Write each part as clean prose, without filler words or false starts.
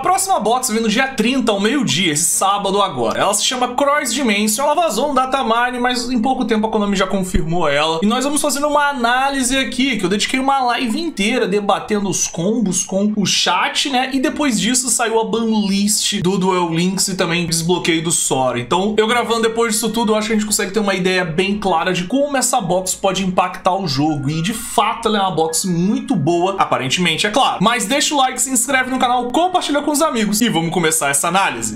próxima box vem no dia 30 ao meio-dia, esse sábado agora. Ela se chama Cross Dimension, ela vazou no Datamine, mas em pouco tempo a Konami já confirmou ela. E nós vamos fazer uma análise aqui, que eu dediquei uma live inteira debatendo os combos com o chat, né? E depois disso saiu a banlist do Duel Links e também desbloqueio do Sora. Então, eu gravando depois disso tudo, eu acho que a gente consegue ter uma ideia bem clara de como essa box pode impactar o jogo. E de fato ela é uma box muito boa, aparentemente, é claro. Mas deixa o like, se inscreve no canal, compartilha com os amigos e vamos começar essa análise.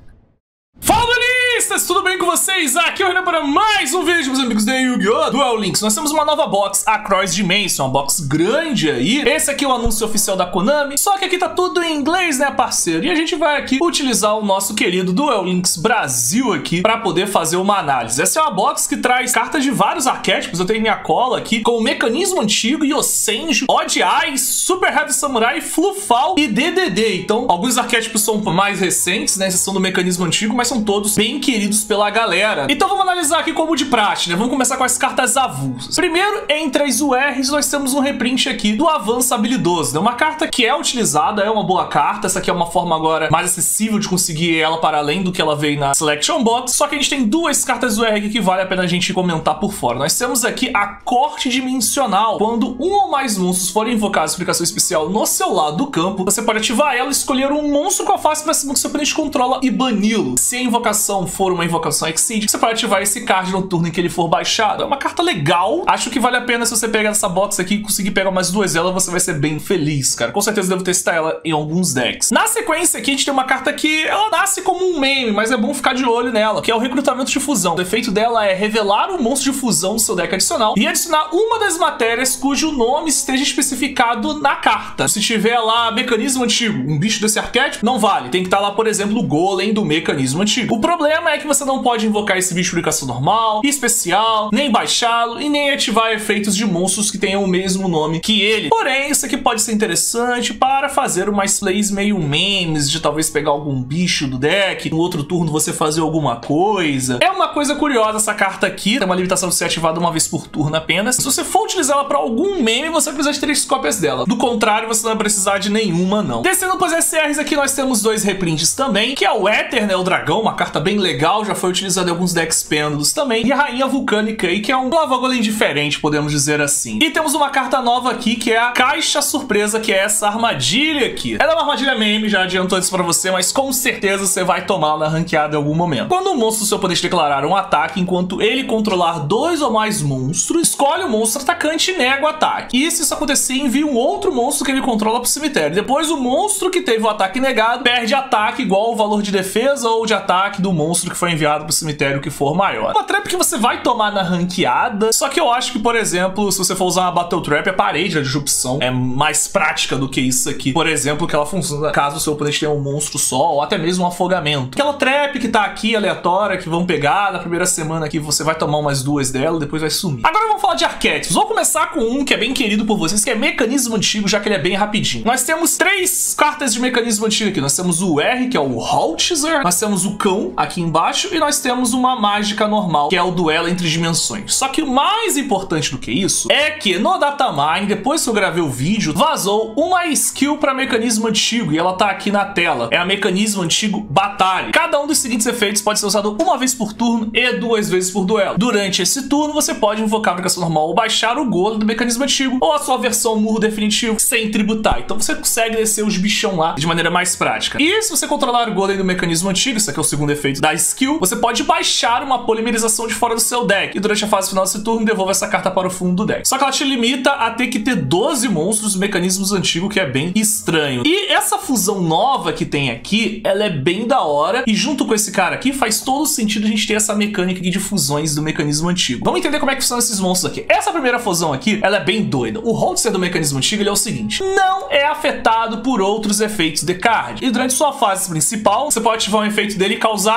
Fala, duelistas! Tudo bem com vocês? Aqui é o Renan para mais um vídeo, meus amigos da Yu-Gi-Oh! Duel Links. Nós temos uma nova box, a Cross Dimension, uma box grande aí. Esse aqui é o anúncio oficial da Konami, só que aqui tá tudo em inglês, né, parceiro? E a gente vai aqui utilizar o nosso querido Duel Links Brasil aqui para poder fazer uma análise. Essa é uma box que traz cartas de vários arquétipos. Eu tenho minha cola aqui com o Mecanismo Antigo, Yosenju, Odd Eyes, Super Heavy Samurai, Flufal e DDD. Então, alguns arquétipos são mais recentes, né, exceção do Mecanismo Antigo, mas são todos bem queridos pela galera. Então vamos analisar aqui como de praxe, né? Vamos começar com as cartas avulsas. Primeiro, entre as URs, nós temos um reprint aqui do Avança Habilidoso, né? Uma carta que é utilizada, é uma boa carta. Essa aqui é uma forma agora mais acessível de conseguir ela para além do que ela veio na Selection Box. Só que a gente tem duas cartas UR aqui que vale a pena a gente comentar por fora. Nós temos aqui a Corte Dimensional. Quando um ou mais monstros forem invocados em explicação especial no seu lado do campo, você pode ativar ela e escolher um monstro com a face para cima que seu oponente controla e bani-lo. Se a invocação for uma invocação Exceed, você pode ativar esse card no turno em que ele for baixado. É uma carta legal. Acho que vale a pena se você pegar essa box aqui e conseguir pegar umas duas dela, você vai ser bem feliz, cara. Com certeza devo testar ela em alguns decks. Na sequência aqui, a gente tem uma carta que ela nasce como um meme, mas é bom ficar de olho nela, que é o Recrutamento de Fusão. O efeito dela é revelar um monstro de fusão no seu deck adicional e adicionar uma das matérias cujo nome esteja especificado na carta. Se tiver lá Mecanismo Antigo, um bicho desse arquétipo, não vale. Tem que estar lá, por exemplo, o Golem do Mecanismo Antigo. O problema é que você não pode invocar esse bicho de publicação normal, especial, nem baixá-lo e nem ativar efeitos de monstros que tenham o mesmo nome que ele. Porém, isso aqui pode ser interessante para fazer umas plays meio memes, de talvez pegar algum bicho do deck, no outro turno você fazer alguma coisa. É uma coisa curiosa essa carta aqui, tem uma limitação de ser ativada uma vez por turno apenas. Se você for utilizar ela para algum meme, você vai precisar de 3 cópias dela. Do contrário, você não vai precisar de nenhuma, não. Descendo para as SRs aqui, nós temos dois reprints também, que é o Éter, né, o dragão, uma carta bem legal, já foi utilizado em alguns decks pêndulos também, e a Rainha Vulcânica aí, que é um Lava Golem diferente, podemos dizer assim. E temos uma carta nova aqui, que é a Caixa Surpresa, que é essa armadilha aqui. Ela é uma armadilha meme, já adiantou isso pra você, mas com certeza você vai tomar na ranqueada em algum momento. Quando um monstro do seu poder declarar um ataque, enquanto ele controlar 2 ou mais monstros, escolhe o monstro atacante e nega o ataque. E se isso acontecer, envia um outro monstro que ele controla pro cemitério. Depois o monstro que teve o ataque negado perde ataque igual ao valor de defesa ou de ataque do monstro que foi enviado pro cemitério que for maior. Uma trap que você vai tomar na ranqueada, só que eu acho que, por exemplo, se você for usar uma Battle Trap, a parede de disrupção é mais prática do que isso aqui. Por exemplo, que ela funciona caso o seu oponente tenha um monstro só, ou até mesmo um afogamento. Aquela trap que tá aqui, aleatória, que vão pegar na primeira semana aqui, você vai tomar umas duas dela, depois vai sumir. Agora vamos falar de arquétipos. Vou começar com um que é bem querido por vocês, que é Mecanismo Antigo, já que ele é bem rapidinho. Nós temos 3 cartas de Mecanismo Antigo aqui. Nós temos o R, que é o Holtzer, nós temos o Cão aqui embaixo, e nós temos uma mágica normal, que é o Duelo entre Dimensões. Só que o mais importante do que isso é que no Datamine, depois que eu gravei o vídeo, vazou uma skill para Mecanismo Antigo, e ela tá aqui na tela. É a Mecanismo Antigo Batalha. Cada um dos seguintes efeitos pode ser usado uma vez por turno e 2 vezes por duelo. Durante esse turno, você pode invocar a aplicação normal ou baixar o Golem do Mecanismo Antigo, ou a sua versão Murro Definitivo sem tributar. Então você consegue descer os bichão lá de maneira mais prática. E se você controlar o Golem do Mecanismo Antigo, isso aqui é o segundo efeito da skill, você pode baixar uma polimerização de fora do seu deck, e durante a fase final desse turno devolve essa carta para o fundo do deck. Só que ela te limita a ter que ter 12 monstros Mecanismos Antigos, que é bem estranho. E essa fusão nova que tem aqui, ela é bem da hora, e junto com esse cara aqui faz todo sentido a gente ter essa mecânica aqui de fusões do Mecanismo Antigo. Vamos entender como é que funcionam esses monstros aqui. Essa primeira fusão aqui, ela é bem doida. O Holtzer do Mecanismo Antigo, ele é o seguinte: não é afetado por outros efeitos de card, e durante sua fase principal, você pode ativar um efeito dele e causar 500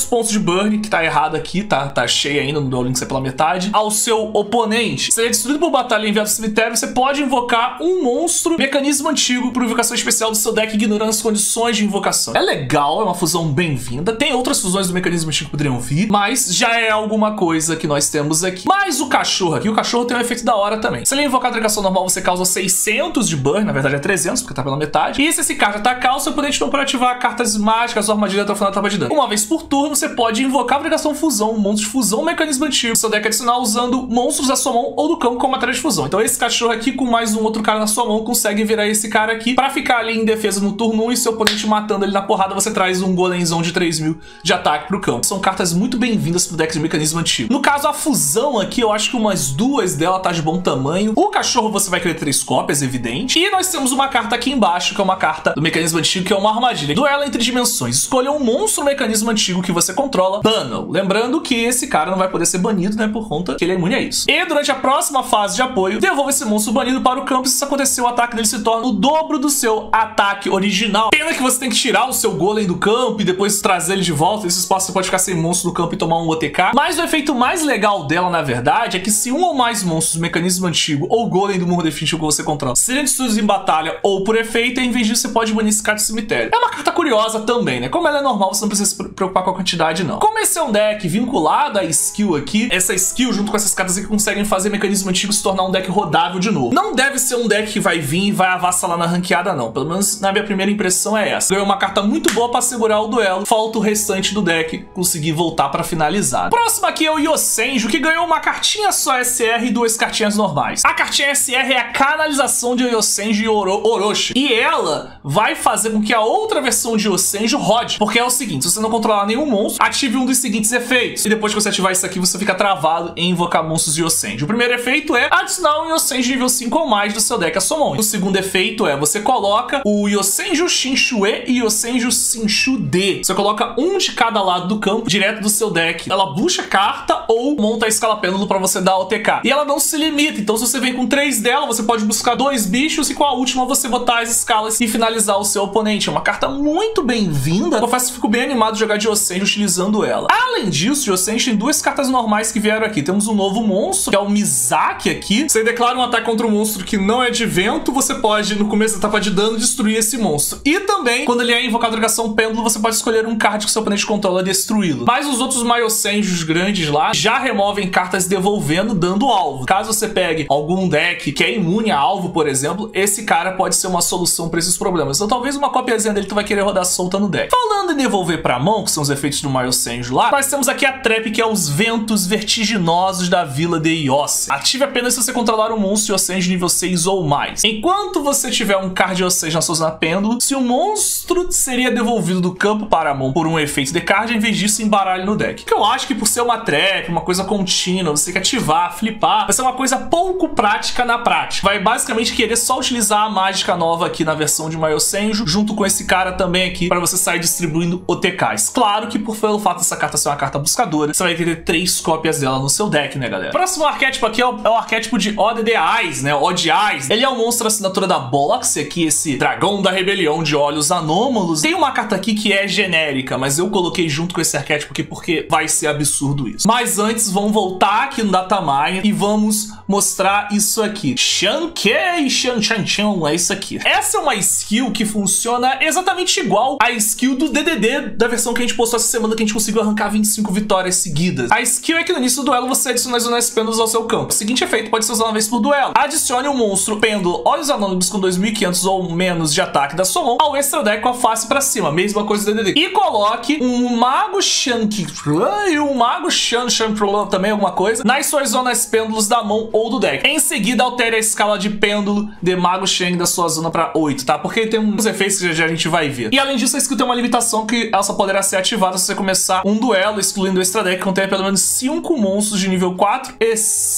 200 pontos de burn, que tá errado aqui, tá cheio ainda, no Duel Links é pela metade, ao seu oponente. Se ele é destruído por batalha e enviado ao cemitério, você pode invocar um monstro mecanismo antigo por invocação especial do seu deck, ignorando as condições de invocação. É legal, é uma fusão bem-vinda. Tem outras fusões do mecanismo antigo que poderiam vir, mas já é alguma coisa que nós temos aqui. Mas o cachorro aqui, o cachorro tem um efeito da hora também. Se ele invocar a trancação normal, você causa 600 de burn, na verdade é 300, porque tá pela metade. E se esse cara atacar, o seu oponente não pode ativar cartas mágicas ou armadilha até o final da etapa de dano. Uma vez por turno, você pode invocar a trancação fusão, um monstro de fusão, um mecanismo antigo, seu deck adicional usando monstros da sua mão ou do campo como matéria de fusão. Então esse cachorro aqui, com mais um outro cara na sua mão, consegue virar esse cara aqui pra ficar ali em defesa no turno 1 e seu oponente matando ele na porrada, você traz um golemzão de 3000 de ataque pro campo. São cartas muito bem-vindas pro deck de mecanismo antigo. No caso, a fusão aqui, eu acho que umas duas dela tá de bom tamanho. O cachorro você vai querer 3 cópias, evidente. E nós temos uma carta aqui embaixo, que é uma carta do mecanismo antigo, que é uma armadilha. Duelo entre dimensões. Escolha um monstro mecanismo antigo que você controla. Bana-o. Lembrando que esse cara não vai poder ser banido, né, por conta que ele é imune a isso. E durante a próxima fase de apoio, devolva esse monstro banido para o campo. Se isso acontecer, o ataque dele se torna o dobro do seu ataque original. Pena que você tem que tirar o seu golem do campo e depois trazer ele de volta. Nesse espaço você pode ficar sem monstro no campo e tomar um OTK. Mas o efeito mais legal dela, na verdade, é que se um ou mais monstros do mecanismo antigo ou golem do murro definitivo que você controla serem destruídos em batalha ou por efeito, em vez disso você pode banir esse cara do cemitério. É uma carta curiosa também, né? Como ela é normal, você não precisa se preocupar com a quantidade, não. Como esse é um deck vinculado à skill aqui, essa skill junto com essas cartas aqui conseguem fazer mecanismo antigo se tornar um deck rodável de novo. Não deve ser um deck que vai vir e vai avassalar na ranqueada, não. Pelo menos na minha primeira impressão é essa. Ganhou uma carta muito boa pra segurar o duelo. Falta o restante do deck conseguir voltar pra finalizar. Próximo aqui é o Yosenju, que ganhou uma cartinha só SR e 2 cartinhas normais. A cartinha SR é a canalização de Yosenju e Orochi. E ela vai fazer com que a outra versão de Yosenju rode. Porque é o seguinte, se você não controlar nenhum monstro, ative um dos seguintes efeitos. E depois que você ativar isso aqui, você fica travado em invocar monstros de Yosenju. O primeiro efeito é adicionar um Yosenju nível 5 ou mais do seu deck à sua mão. O segundo efeito é você coloca o Yosenju Shinshue e Yosenju Shinshu-D. Você coloca um de cada lado do campo, direto do seu deck. Ela puxa carta ou monta a escala pêndulo pra você dar OTK. E ela não se limita, então se você vem com 3 dela, você pode buscar 2 bichos e com a última você botar as escalas e finalizar o seu oponente. É uma carta muito bem-vinda. Confesso que fico bem animado de jogar de Yosenju utilizando ela. Além disso, Yosenju tem 2 cartas normais que vieram aqui. Temos um novo monstro, que é o Mizaki aqui. Você declara um ataque contra um monstro que não é de vento, você pode, no começo da etapa de dano, destruir esse monstro. E também, quando ele é invocado a ligação pêndulo, você pode escolher um card que seu oponente controla e destruí-lo. Mas os outros Yosenjus grandes lá já removem cartas devolvendo, dando alvo. Caso você pegue algum deck que é imune a alvo, por exemplo, esse cara pode ser uma solução para esses problemas. Então talvez uma copiazinha dele tu vai querer rodar solta no deck. Falando em devolver pra mão, que são os efeitos do Yosenju lá, nós temos aqui a trap, que é os ventos vertiginosos da vila de Iosse. Ative apenas se você controlar um monstro Yosenju nível 6 ou mais. Enquanto você tiver um card Yosenju na sua zona pêndulo, se o monstro seria devolvido do campo para a mão por um efeito de card, em vez disso embaralhe no deck. Que eu acho que por ser uma trap, uma coisa contínua, você tem que ativar, flipar, vai ser uma coisa pouco prática na prática. Vai basicamente querer só utilizar a mágica nova aqui na versão de Yosenju, junto com esse cara também aqui, para você sair distribuindo OTKs. Claro que pelo fato dessa carta ser uma carta buscadora, você vai ter 3 cópias dela no seu deck, né, galera? Próximo arquétipo aqui é o arquétipo de Ode the Eyes, né? Ode Eyes. Ele é um monstro assinatura da Box, aqui esse dragão da rebelião de olhos anômalos. Tem uma carta aqui que é genérica, mas eu coloquei junto com esse arquétipo aqui porque vai ser absurdo isso. Mas antes, vamos voltar aqui no Datamine e vamos mostrar isso aqui. Shankei Shanchan, é isso aqui. Essa é uma skill que funciona exatamente igual à skill do DDD da versão que a gente postou essa semana, que a gente conseguiu arrancar 25 vitórias seguidas. A skill é que no início do duelo você adiciona as zonas pêndulos ao seu campo. O seguinte efeito pode ser usado uma vez por duelo. Adicione um monstro pêndulo olhos anônimos com 2500 ou menos de ataque da sua mão ao extra deck com a face pra cima. Mesma coisa do DDD. E coloque um Mago Shanky e um Mago Shan também, alguma coisa, nas suas zonas pêndulos da mão ou do deck. Em seguida, altere a escala de pêndulo de Mago Shan da sua zona pra 8, tá? Porque tem uns efeitos que já a gente vai ver. E além disso, a skill tem uma limitação que ela só poderá ser ativada se você começar um duelo, excluindo o extra deck, que contém pelo menos 5 monstros de nível 4 e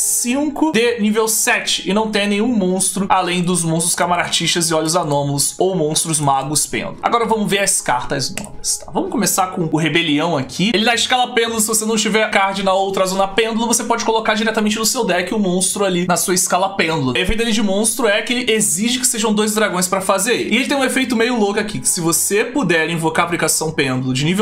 5 de nível 7. E não tem nenhum monstro além dos monstros camarartistas e olhos anômalos ou monstros magos pêndulo. Agora vamos ver as cartas novas, tá? Vamos começar com o Rebelião aqui. Ele dá escala pêndulo, se você não tiver card na outra zona pêndulo, você pode colocar diretamente no seu deck o monstro ali na sua escala pêndulo. O efeito dele de monstro é que ele exige que sejam 2 dragões pra fazer. E ele tem um efeito meio louco aqui, que se você puder invocar a aplicação pêndulo de nível 7,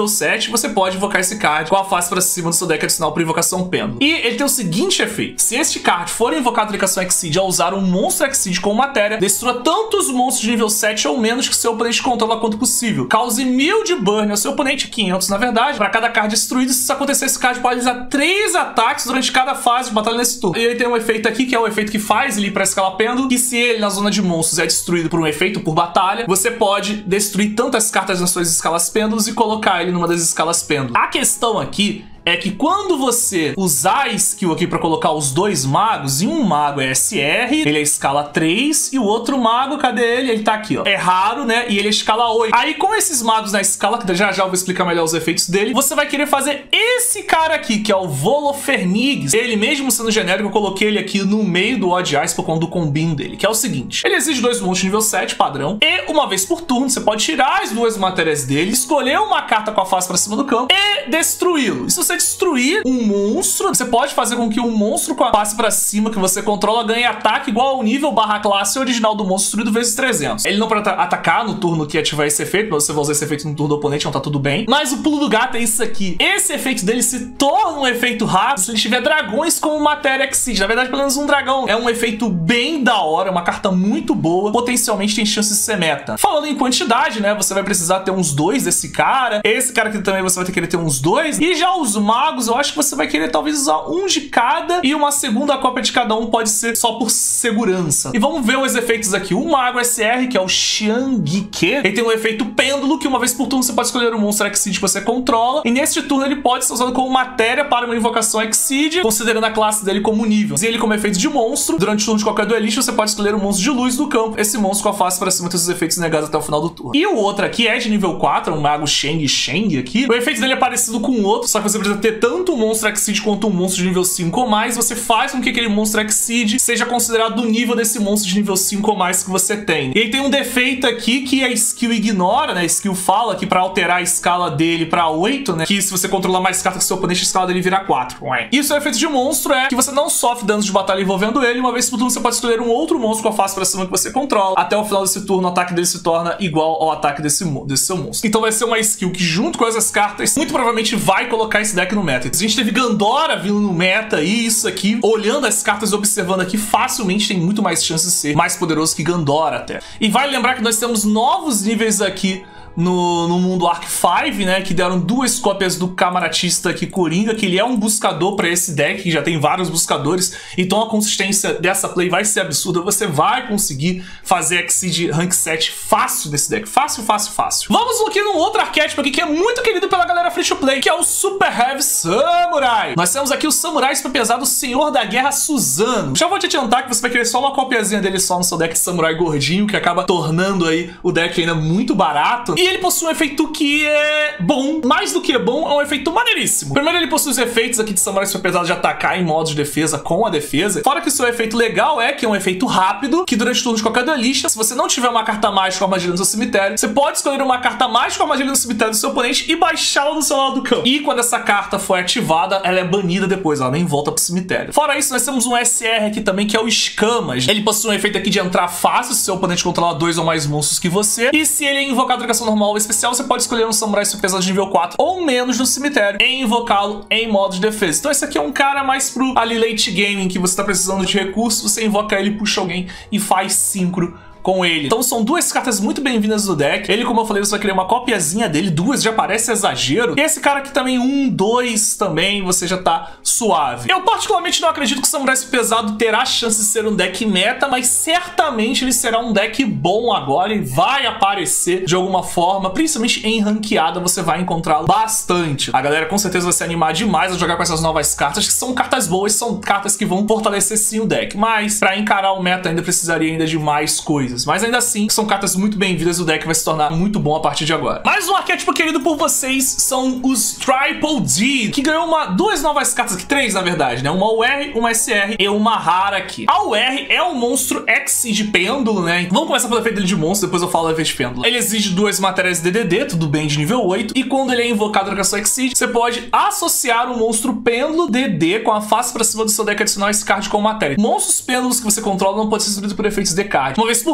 7, você pode invocar esse card com a face pra cima do seu deck adicional por invocação pêndulo. E ele tem o seguinte efeito: se este card for invocado na ligação Exceed ao usar um monstro Exceed com matéria, destrua tantos monstros de nível 7 ou menos que seu oponente controla quanto possível. Cause 1000 de burn ao seu oponente, 500 na verdade, para cada card destruído. Se isso acontecer, esse card pode realizar 3 ataques durante cada fase de batalha nesse turno. E ele tem um efeito aqui, que é o efeito que faz ele ir pra escala pêndulo, que se ele na zona de monstros é destruído por um efeito por batalha, você pode destruir tantas cartas nas suas escalas pêndulos e colocar ele numa das escalas pêndulo. A questão aqui é que quando você usar a skill aqui pra colocar os dois magos, e um mago é SR, ele é escala 3, e o outro mago, cadê ele? Ele tá aqui, ó. É raro, né? E ele é escala 8. Aí com esses magos na escala, que já já eu vou explicar melhor os efeitos dele, você vai querer fazer esse cara aqui, que é o Voloferniggs. Ele mesmo sendo genérico, eu coloquei ele aqui no meio do Odd Eyes por conta do combinho dele, que é o seguinte: ele exige 2 monstros de nível 7, padrão, e uma vez por turno, você pode tirar as 2 matérias dele, escolher uma carta com a face pra cima do campo e destruí-lo. E se você destruir um monstro, você pode fazer com que um monstro com a face pra cima que você controla ganhe ataque igual ao nível barra classe original do monstro destruído vezes 300. Ele não pode atacar no turno que ativar esse efeito, mas você vai usar esse efeito no turno do oponente, então tá tudo bem. Mas o pulo do gato é isso aqui: esse efeito dele se torna um efeito rápido se ele tiver dragões como matéria Exceed. Na verdade, pelo menos um dragão. É um efeito bem da hora, uma carta muito boa, potencialmente tem chance de ser meta. Falando em quantidade, né, você vai precisar ter uns 2 desse cara. Esse cara aqui também você vai ter que querer ter uns 2. E já os magos, eu acho que você vai querer talvez usar um de cada, e uma segunda cópia de cada um pode ser só por segurança. E vamos ver os efeitos aqui. O mago SR, que é o Xiangike, ele tem um efeito pêndulo, que uma vez por turno você pode escolher um monstro Exceed que você controla, e neste turno ele pode ser usado como matéria para uma invocação Exceed, considerando a classe dele como nível. E ele como efeito de monstro, durante o turno de qualquer duelista, você pode escolher um monstro de luz do campo. Esse monstro com a face para cima tem os efeitos negados até o final do turno. E o outro aqui é de nível 4, um mago Sheng aqui. O efeito dele é parecido com o outro, só que você precisa ter tanto um monstro Exceed quanto um monstro de nível 5 ou mais. Você faz com que aquele monstro Exceed seja considerado do nível desse monstro de nível 5 ou mais que você tem. E ele tem um defeito aqui que a skill ignora, né? A skill fala que pra alterar a escala dele pra 8, né? Que se você controlar mais cartas que seu oponente, a escala dele vira 4. Isso é o efeito de monstro, é que você não sofre danos de batalha envolvendo ele. Uma vez por turno você pode escolher um outro monstro com a face pra cima que você controla. Até o final desse turno, o ataque dele se torna igual ao ataque desse seu monstro. Então vai ser uma skill que, junto com essas cartas, muito provavelmente vai colocar esse deck no meta. A gente teve Gandora vindo no meta, e isso aqui, olhando as cartas e observando aqui, facilmente tem muito mais chance de ser mais poderoso que Gandora até. E vale lembrar que nós temos novos níveis aqui no mundo Arc 5, né, que deram 2 cópias do Camaratista aqui, Coringa, que ele é um buscador pra esse deck, que já tem vários buscadores, então a consistência dessa play vai ser absurda. Você vai conseguir fazer Exceed Rank 7 fácil desse deck, fácil, fácil, fácil. Vamos aqui num outro arquétipo aqui que é muito querido pela galera free to play, que é o Super Heavy Samurai. Nós temos aqui o Samurai Super Pesado, Senhor da Guerra Suzano. Já vou te adiantar que você vai querer só uma copiazinha dele só no seu deck de Samurai gordinho, que acaba tornando aí o deck ainda muito barato. E ele possui um efeito que é bom, mais do que bom, é um efeito maneiríssimo. Primeiro, ele possui os efeitos aqui de Samurai Super Pesado de atacar em modo de defesa com a defesa. Fora que o seu efeito legal é que é um efeito rápido, que durante o turno de qualquer duelista, se você não tiver uma carta mágica com armadilha no seu cemitério, você pode escolher uma carta mágica com armadilha no cemitério do seu oponente e baixá-la no seu lado do campo. E quando essa carta for ativada, ela é banida depois, ela nem volta pro cemitério. Fora isso, nós temos um SR aqui também, que é o Escamas. Ele possui um efeito aqui de entrar fácil se seu oponente controlar 2 ou mais monstros que você. E se ele é invocado de ligação normal ou especial, você pode escolher um Samurai Super Pesado de nível 4 ou menos no cemitério e invocá-lo em modo de defesa. Então esse aqui é um cara mais pro ali late game, em que você tá precisando de recursos, você invoca ele, puxa alguém e faz síncro com ele. Então são 2 cartas muito bem-vindas do deck. Ele, como eu falei, você vai querer uma copiazinha dele, 2 já parece exagero. E esse cara aqui também, 1, 2 também, você já tá suave. Eu particularmente não acredito que o Samurai Pesado terá chance de ser um deck meta, mas certamente ele será um deck bom agora e vai aparecer de alguma forma, principalmente em ranqueada, você vai encontrá-lo bastante. A galera com certeza vai se animar demais a jogar com essas novas cartas, que são cartas boas, são cartas que vão fortalecer sim o deck, mas pra encarar o meta ainda precisaria ainda de mais coisas. Mas ainda assim, são cartas muito bem-vindas, o deck vai se tornar muito bom a partir de agora. Mais um arquétipo querido por vocês são os Triple D, que ganhou 2 novas cartas aqui, 3 na verdade, né? Uma UR, uma SR e uma rara aqui. A UR é um monstro Exceed Pêndulo, né? Vamos começar pelo efeito dele de monstro, depois eu falo do efeito de pêndulo. Ele exige 2 matérias DDD, tudo bem, de nível 8, e quando ele é invocado na ligação Exceed, você pode associar um monstro pêndulo DD com a face pra cima do seu deck adicional esse card com matéria. Monstros pêndulos que você controla não podem ser destruídos por efeitos de card. Uma vez por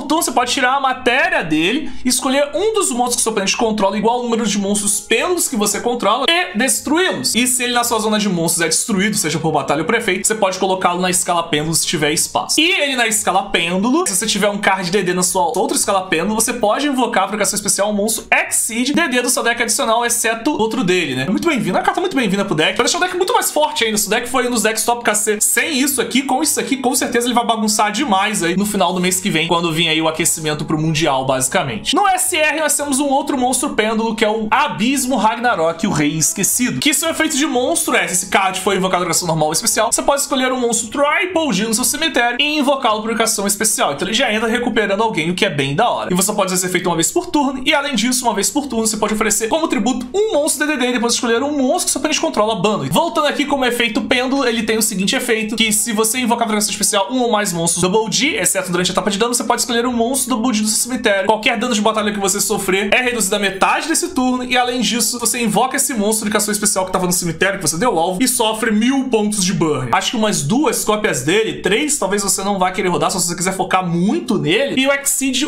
turno você pode tirar a matéria dele, escolher um dos monstros que seu oponente controla igual ao número de monstros pêndulos que você controla e destruí-los. E se ele na sua zona de monstros é destruído, seja por batalha ou prefeito, você pode colocá-lo na escala pêndulo se tiver espaço. E ele na escala pêndulo, se você tiver um card DD na sua outra escala pêndulo, você pode invocar a invocação especial um monstro Exceed DD do seu deck adicional, exceto o outro dele, né? Muito bem-vindo, é uma carta muito bem-vinda pro deck. Vai deixar o deck muito mais forte ainda. Se o deck for aí nos decks top KC sem isso aqui, com certeza ele vai bagunçar demais aí no final do mês que vem, quando vir aí o aquecimento pro Mundial, basicamente. No SR nós temos um outro monstro pêndulo, que é o Abismo Ragnarok, o Rei Esquecido. Que seu efeito de monstro é, se esse card for invocado por invocação normal ou especial, você pode escolher um monstro Triple G no seu cemitério e invocá-lo por invocação especial. Então ele já entra recuperando alguém, o que é bem da hora. E você pode fazer esse efeito uma vez por turno, e além disso, uma vez por turno, você pode oferecer como tributo um monstro DDD e depois escolher um monstro que seu oponente controla bano. Voltando aqui como efeito pêndulo, ele tem o seguinte efeito, que se você invocar por invocação especial um ou mais monstros Double G, exceto durante a etapa de dano, você pode escolher um monstro Double G do seu cemitério. Qualquer dano de batalha que você sofrer é reduzido a metade desse turno, e além disso, você invoca esse monstro de caçador especial que estava no cemitério, que você deu alvo, e sofre 1000 pontos de burn. Acho que umas 2 cópias dele, 3, talvez você não vá querer rodar, só se você quiser focar muito nele. E o Exceed,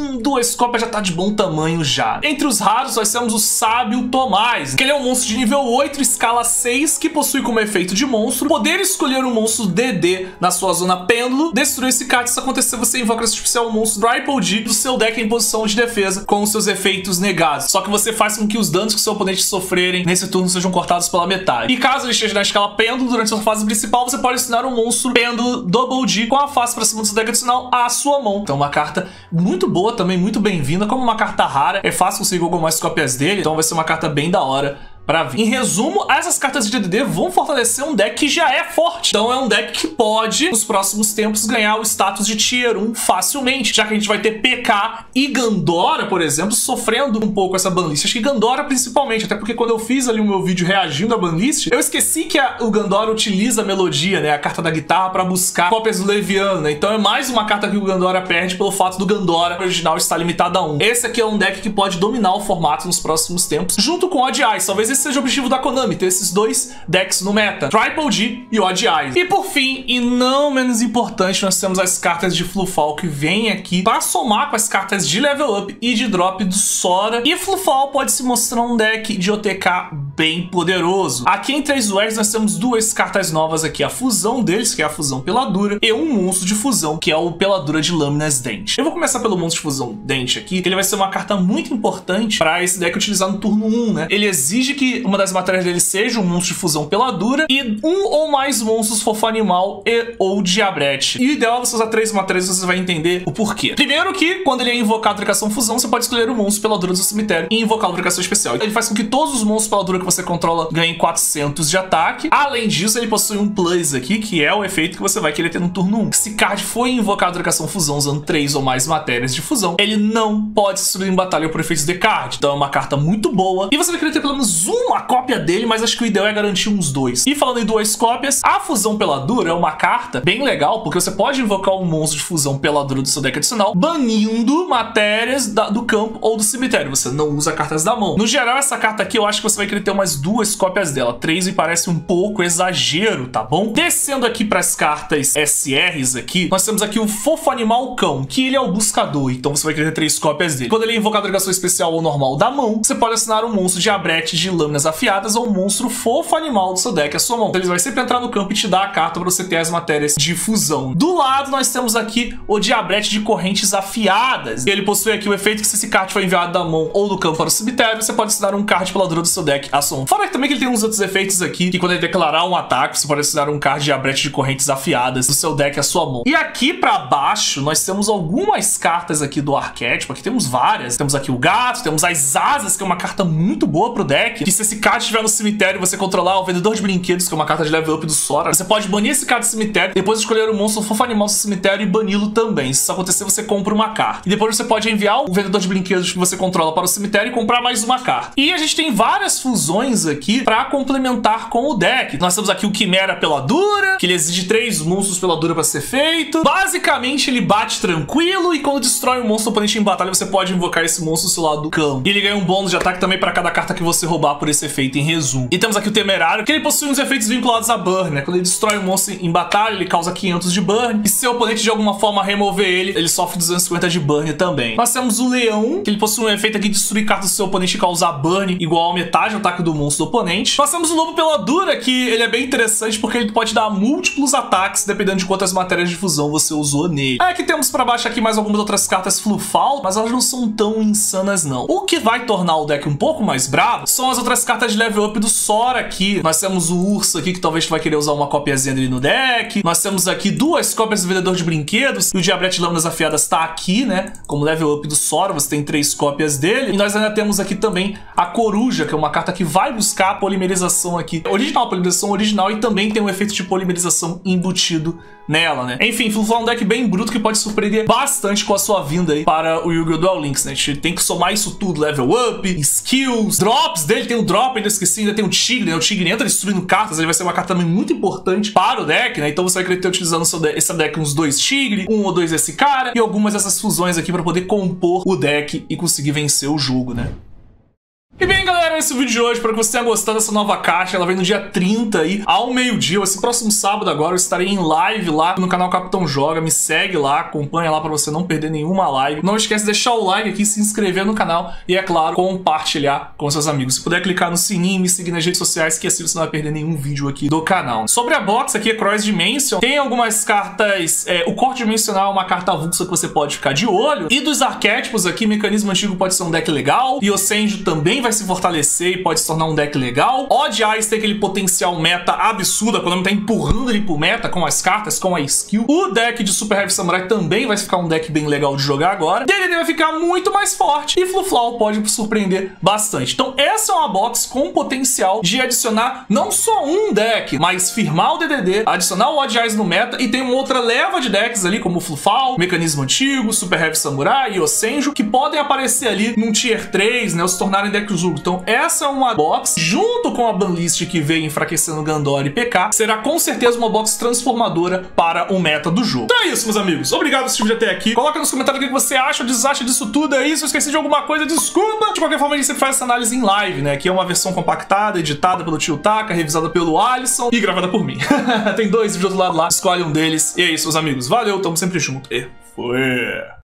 2 cópias já tá de bom tamanho já. Entre os raros, nós temos o Sábio Tomás, que ele é um monstro de nível 8, escala 6, que possui como efeito de monstro poder escolher um monstro DD na sua zona pêndulo, destruir esse card. Se acontecer, você invoca esse especial um monstro Triple G do seu deck em posição de defesa, com os seus efeitos negados. Só que você faz com que os danos que seu oponente sofrerem nesse turno sejam cortados pela metade. E caso ele esteja na escala pêndulo, durante a sua fase principal, você pode assinar um monstro pêndulo Double G com a face pra cima do seu deck adicional à sua mão. Então uma carta muito boa também, muito bem-vinda, como uma carta rara. É fácil conseguir algumas cópias dele, então vai ser uma carta bem da hora pra vir. Em resumo, essas cartas de DDD vão fortalecer um deck que já é forte. Então é um deck que pode, nos próximos tempos, ganhar o status de Tier 1 facilmente, já que a gente vai ter PK e Gandora, por exemplo, sofrendo um pouco essa banlist. Acho que Gandora principalmente, até porque quando eu fiz ali o meu vídeo reagindo à banlist, eu esqueci que o Gandora utiliza a melodia, né, a carta da guitarra, pra buscar cópias do Leviano, né? Então é mais uma carta que o Gandora perde pelo fato do Gandora original estar limitado a 1. Esse aqui é um deck que pode dominar o formato nos próximos tempos, junto com Odd Eyes. Talvez esse seja o objetivo da Konami, ter esses 2 decks no meta, Triple G e Odd Eyes. E por fim, e não menos importante, nós temos as cartas de Flufal que vêm aqui para somar com as cartas de level up e de drop do Sora. E Flufal pode se mostrar um deck de OTK bem poderoso. Aqui em 3 Words nós temos 2 cartas novas aqui, a fusão deles, que é a fusão Peladura, e um monstro de fusão, que é o Peladura de Lâminas Dente. Eu vou começar pelo monstro de fusão Dente aqui, que ele vai ser uma carta muito importante para esse deck utilizar no turno 1, né? Ele exige que uma das matérias dele seja um monstro de fusão Peladura e um ou mais monstros Fofo Animal e ou Diabrete. E o ideal é você usar 3 matérias, você vai entender o porquê. Primeiro que, quando ele é invocado Trocação Fusão, você pode escolher um monstro Peladura do seu cemitério e invocá-lo Trocação Especial. Ele faz com que todos os monstros Peladura que você controla ganhem 400 de ataque. Além disso, ele possui um plus aqui, que é o efeito que você vai querer ter no turno 1. Se card foi invocado Trocação Fusão usando 3 ou mais matérias de fusão, ele não pode se subir em batalha por efeitos de card. Então é uma carta muito boa. E você vai querer ter pelo menos uma cópia dele, mas acho que o ideal é garantir uns 2. E falando em 2 cópias, a Fusão Peladura é uma carta bem legal, porque você pode invocar um monstro de fusão Peladura do seu deck adicional, banindo matérias do campo ou do cemitério. Você não usa cartas da mão. No geral, essa carta aqui, eu acho que você vai querer ter umas 2 cópias dela. 3 me parece um pouco exagero, tá bom? Descendo aqui para as cartas SRs aqui, nós temos aqui o Fofo Animal Cão, que ele é o buscador, então você vai querer ter 3 cópias dele. Quando ele é invocado ligação especial ou normal da mão, você pode assinar um monstro Diabrete de Lâminas Afiadas ou um monstro Fofo Animal do seu deck à sua mão. Então ele vai sempre entrar no campo e te dar a carta para você ter as matérias de fusão. Do lado nós temos aqui o Diabrete de Correntes Afiadas. Ele possui aqui o efeito que se esse card for enviado da mão ou do campo para o cemitério, você pode assinar um card Peladura do seu deck à sua mão. Fora também que ele tem uns outros efeitos aqui, que quando ele declarar um ataque, você pode assinar um card Diabrete de Correntes Afiadas do seu deck à sua mão. E aqui para baixo nós temos algumas cartas aqui do arquétipo. Aqui temos várias. Temos aqui o gato, temos as asas, que é uma carta muito boa pro deck, que se esse card estiver no cemitério e você controlar o vendedor de brinquedos, que é uma carta de level up do Sora, você pode banir esse card do cemitério, depois escolher o monstro Fofo Animal do seu cemitério e bani-lo também. Se isso acontecer, você compra uma carta. E depois você pode enviar o vendedor de brinquedos que você controla para o cemitério e comprar mais uma carta. E a gente tem várias fusões aqui para complementar com o deck. Nós temos aqui o Quimera Peladura, que ele exige 3 monstros Peladura para ser feito. Basicamente, ele bate tranquilo e quando destrói um monstro oponente em batalha, você pode invocar esse monstro do seu lado do campo. E ele ganha um bônus de ataque também para cada carta que você roubar por por esse efeito em resumo. E temos aqui o Temerário, que ele possui uns efeitos vinculados a burn, né? Quando ele destrói um monstro em batalha, ele causa 500 de burn, e se seu oponente de alguma forma remover ele sofre 250 de burn também. Nós temos o Leão, que ele possui um efeito aqui de destruir cartas do seu oponente e causar burn igual a metade do ataque do monstro do oponente. Nós temos o Lobo Peladura, que ele é bem interessante porque ele pode dar múltiplos ataques dependendo de quantas matérias de fusão você usou nele. Aqui temos pra baixo aqui mais algumas outras cartas Flufal, mas elas não são tão insanas não. O que vai tornar o deck um pouco mais bravo são as outras cartas de level up do Sora aqui. Nós temos o Urso aqui, que talvez tu vai querer usar uma cópiazinha dele no deck. Nós temos aqui 2 cópias do Vendedor de Brinquedos, e o Diabrete Lâminas Afiadas tá aqui, né? Como level up do Sora, você tem 3 cópias dele. E nós ainda temos aqui também a Coruja, que é uma carta que vai buscar a polimerização aqui. Polimerização original, e também tem um efeito de polimerização embutido nela, né? Enfim, Flufal é um deck bem bruto que pode surpreender bastante com a sua vinda aí para o Yu-Gi-Oh! Duel Links, né? A gente tem que somar isso tudo, level up, skills, drops dele, tem o drop, ainda esqueci, ainda tem o Tigre, né? O Tigre entra destruindo cartas, ele vai ser uma carta também muito importante para o deck, né? Então você vai querer ter utilizando esse deck uns 2 Tigre, 1 ou 2 desse cara, e algumas dessas fusões aqui para poder compor o deck e conseguir vencer o jogo, né? E bem, galera, esse é o vídeo de hoje. Espero que você tenha gostado dessa nova caixa. Ela vem no dia 30 aí, ao meio-dia. Esse próximo sábado agora eu estarei em live lá no canal Capitão Joga. Me segue lá, acompanha lá pra você não perder nenhuma live. Não esquece de deixar o like aqui, se inscrever no canal e, é claro, compartilhar com seus amigos. Se puder clicar no sininho e me seguir nas redes sociais, que assim você não vai perder nenhum vídeo aqui do canal. Sobre a box aqui, a Cross Dimension, tem algumas cartas... o Corte Dimensional é uma carta avulsa que você pode ficar de olho. E dos arquétipos aqui, Mecanismo Antigo pode ser um deck legal. E o Senju também vai se fortalecer e pode se tornar um deck legal. Odd Eyes tem aquele potencial meta absurdo, a Konami tá empurrando ele pro meta com as cartas, com a skill. O deck de Super Heavy Samurai também vai ficar um deck bem legal de jogar agora. DDD vai ficar muito mais forte e Fluflau pode surpreender bastante. Então essa é uma box com potencial de adicionar não só um deck, mas firmar o DDD, adicionar o Odd Eyes no meta, e tem uma outra leva de decks ali, como o Fluflau, Mecanismo Antigo, Super Heavy Samurai e o Senju, que podem aparecer ali num Tier 3, né, ou se tornarem decks Zulu. Então essa é uma box, junto com a banlist que veio enfraquecendo Gandora e PK, será com certeza uma box transformadora para o meta do jogo. Então é isso, meus amigos. Obrigado por assistir o vídeo até aqui. Coloca nos comentários o que você acha ou desacha disso tudo aí. Se eu esqueci de alguma coisa, desculpa. De qualquer forma, a gente sempre faz essa análise em live, né? Que é uma versão compactada, editada pelo Tio Taka, revisada pelo Alisson e gravada por mim. Tem 2 vídeos do outro lado lá. Escolhe um deles. E é isso, meus amigos. Valeu, tamo sempre junto. E foi!